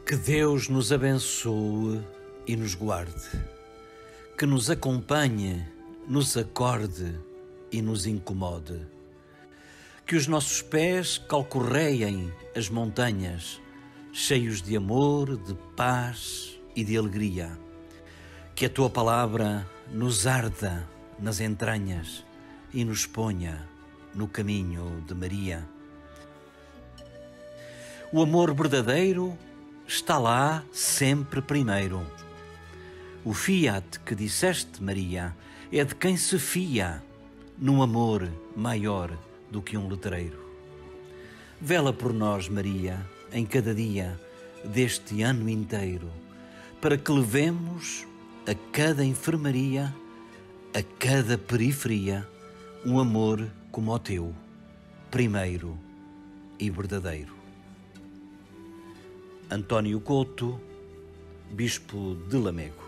Que Deus nos abençoe e nos guarde, que nos acompanhe, nos acorde e nos incomode, que os nossos pés calcorreiem as montanhas, cheios de amor, de paz e de alegria, que a Tua palavra nos arda nas entranhas e nos ponha no caminho de Maria. O amor verdadeiro está lá sempre primeiro. O fiat que disseste, Maria, é de quem se fia num amor maior do que um letreiro. Vela por nós, Maria, em cada dia deste ano inteiro, para que levemos a cada enfermaria, a cada periferia, um amor como o teu, primeiro e verdadeiro. António Couto, Bispo de Lamego.